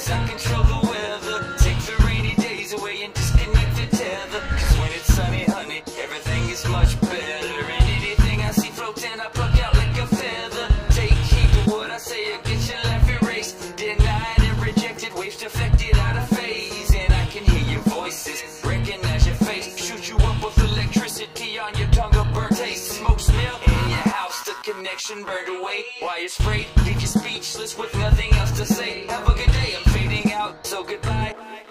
'cause I control the weather. Take the rainy days away and disconnect the tether. 'Cause when it's sunny, honey, everything is much better. And anything I see floating, I pluck out like a feather. Take heed to what I say or get your life erased. Denied and rejected, waves deflected out of phase. And I can hear your voices, recognize your face. Shoot you up with electricity on your tongue, a burnt taste. Smoke smell in your house, the connection burned away. Wires frayed, leave you speechless with nothing else to say. Have a good day, I'm fading out, so goodbye.